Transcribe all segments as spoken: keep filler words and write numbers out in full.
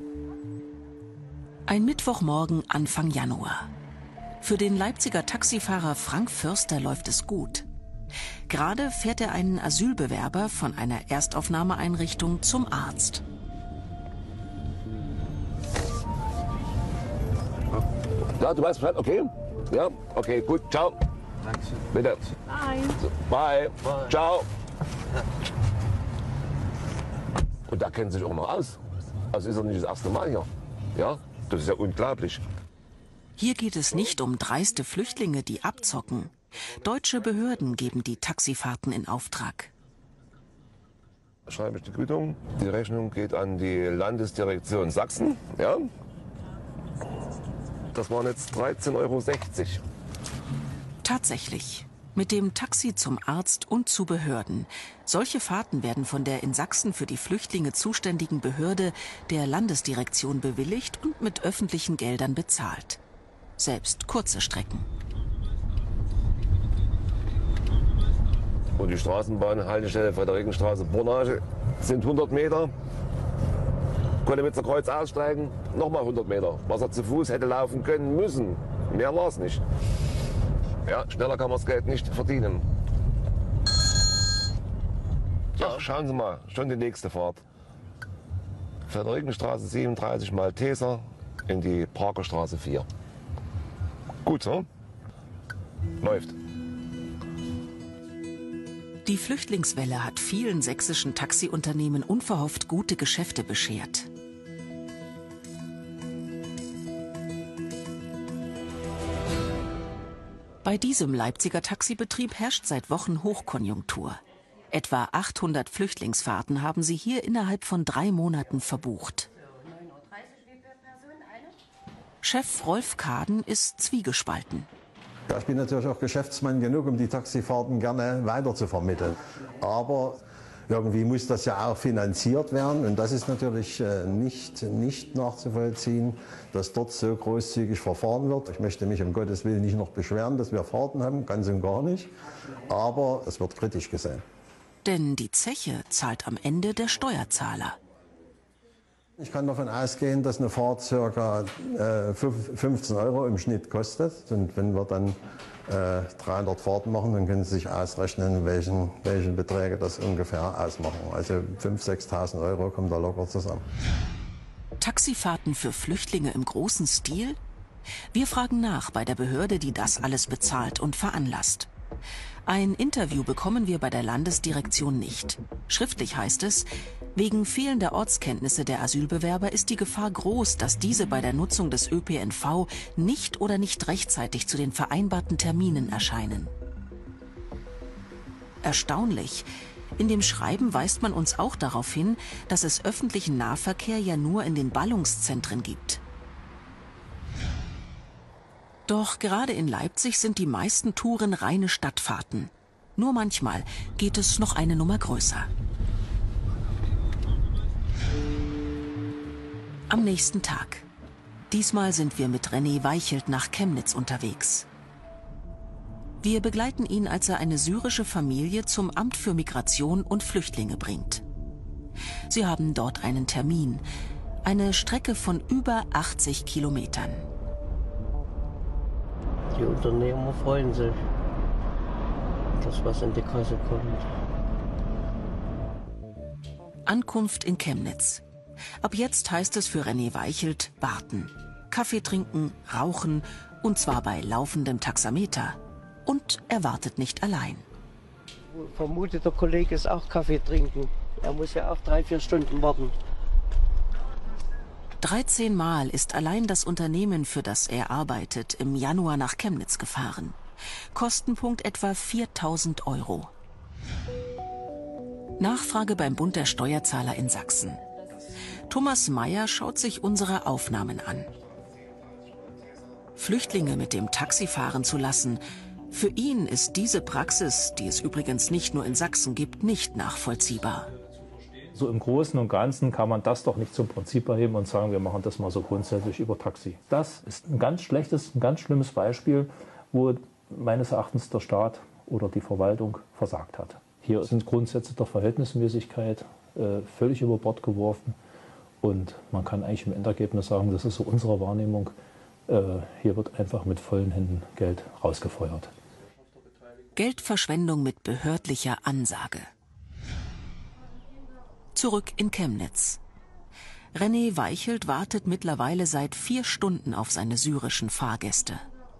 Ein Mittwochmorgen Anfang Januar. Für den Leipziger Taxifahrer Frank Förster läuft es gut. Gerade fährt er einen Asylbewerber von einer Erstaufnahmeeinrichtung zum Arzt. Ja, du weißt Bescheid, okay? Ja, okay, gut, ciao. Danke. Bitte. Bye. Bye. Bye. Ciao. Und da kennen Sie sich auch noch aus. Also ist er nicht das erste Mal hier. Ja, das ist ja unglaublich. Hier geht es nicht um dreiste Flüchtlinge, die abzocken. Deutsche Behörden geben die Taxifahrten in Auftrag. Schreibe ich die Quittung. Die Rechnung geht an die Landesdirektion Sachsen. Ja. Das waren jetzt dreizehn Euro sechzig. Tatsächlich. Mit dem Taxi zum Arzt und zu Behörden. Solche Fahrten werden von der in Sachsen für die Flüchtlinge zuständigen Behörde, der Landesdirektion, bewilligt und mit öffentlichen Geldern bezahlt. Selbst kurze Strecken. Und die Straßenbahnhaltestelle Friederikenstraße Bornage sind hundert Meter. Konnemitzer Kreuz aussteigen, nochmal hundert Meter. Was er zu Fuß hätte laufen können müssen. Mehr war es nicht. Ja, schneller kann man das Geld nicht verdienen. Ja, schauen Sie mal, schon die nächste Fahrt. Friederikenstraße siebenunddreißig Malteser in die Parkerstraße vier. Gut so. Läuft. Die Flüchtlingswelle hat vielen sächsischen Taxiunternehmen unverhofft gute Geschäfte beschert. Bei diesem Leipziger Taxibetrieb herrscht seit Wochen Hochkonjunktur. Etwa achthundert Flüchtlingsfahrten haben sie hier innerhalb von drei Monaten verbucht. Chef Rolf Kaden ist zwiegespalten. Ja, ich bin natürlich auch Geschäftsmann genug, um die Taxifahrten gerne weiter zu vermitteln. Aber irgendwie muss das ja auch finanziert werden. Und das ist natürlich nicht, nicht nachzuvollziehen, dass dort so großzügig verfahren wird. Ich möchte mich um Gottes Willen nicht noch beschweren, dass wir Fahrten haben, ganz und gar nicht. Aber es wird kritisch gesehen. Denn die Zeche zahlt am Ende der Steuerzahler. Ich kann davon ausgehen, dass eine Fahrt ca. Äh, fünfzehn Euro im Schnitt kostet. Und wenn wir dann äh, dreihundert Fahrten machen, dann können Sie sich ausrechnen, welchen, welchen Beträge das ungefähr ausmachen. Also fünftausend, sechstausend Euro kommen da locker zusammen. Taxifahrten für Flüchtlinge im großen Stil? Wir fragen nach bei der Behörde, die das alles bezahlt und veranlasst. Ein Interview bekommen wir bei der Landesdirektion nicht. Schriftlich heißt es, wegen fehlender Ortskenntnisse der Asylbewerber ist die Gefahr groß, dass diese bei der Nutzung des Ö P N V nicht oder nicht rechtzeitig zu den vereinbarten Terminen erscheinen. Erstaunlich. In dem Schreiben weist man uns auch darauf hin, dass es öffentlichen Nahverkehr ja nur in den Ballungszentren gibt. Doch gerade in Leipzig sind die meisten Touren reine Stadtfahrten. Nur manchmal geht es noch eine Nummer größer. Am nächsten Tag. Diesmal sind wir mit René Weichelt nach Chemnitz unterwegs. Wir begleiten ihn, als er eine syrische Familie zum Amt für Migration und Flüchtlinge bringt. Sie haben dort einen Termin. Eine Strecke von über achtzig Kilometern. Die Unternehmer freuen sich, dass was in die Kasse kommt. Ankunft in Chemnitz. Ab jetzt heißt es für René Weichelt warten. Kaffee trinken, rauchen, und zwar bei laufendem Taxameter. Und er wartet nicht allein. Vermutet der Kollege ist auch Kaffee trinken. Er muss ja auch drei, vier Stunden warten. dreizehn Mal ist allein das Unternehmen, für das er arbeitet, im Januar nach Chemnitz gefahren. Kostenpunkt etwa viertausend Euro. Nachfrage beim Bund der Steuerzahler in Sachsen. Thomas Meyer schaut sich unsere Aufnahmen an. Flüchtlinge mit dem Taxi fahren zu lassen, für ihn ist diese Praxis, die es übrigens nicht nur in Sachsen gibt, nicht nachvollziehbar. So im Großen und Ganzen kann man das doch nicht zum Prinzip erheben und sagen, wir machen das mal so grundsätzlich über Taxi. Das ist ein ganz schlechtes, ein ganz schlimmes Beispiel, wo meines Erachtens der Staat oder die Verwaltung versagt hat. Hier sind Grundsätze der Verhältnismäßigkeit äh, völlig über Bord geworfen Und man kann eigentlich im Endergebnis sagen, das ist so unsere Wahrnehmung, äh, hier wird einfach mit vollen Händen Geld rausgefeuert. Geldverschwendung mit behördlicher Ansage. Zurück in Chemnitz. René Weichelt wartet mittlerweile seit vier Stunden auf seine syrischen Fahrgäste.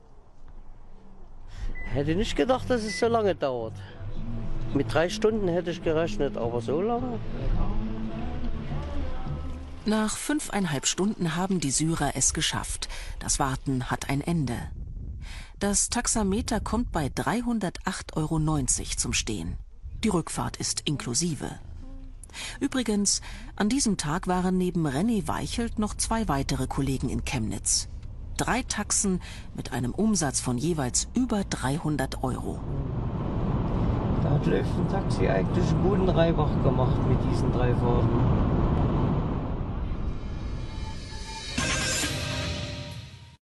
Hätte nicht gedacht, dass es so lange dauert. Mit drei Stunden hätte ich gerechnet, aber so lange? Nach fünfeinhalb Stunden haben die Syrer es geschafft. Das Warten hat ein Ende. Das Taxameter kommt bei dreihundertacht Euro neunzig zum Stehen. Die Rückfahrt ist inklusive. Übrigens, an diesem Tag waren neben René Weichelt noch zwei weitere Kollegen in Chemnitz. Drei Taxen mit einem Umsatz von jeweils über dreihundert Euro. Da hat Löwen Taxi eigentlich einen guten Reibach gemacht mit diesen drei Fahrten.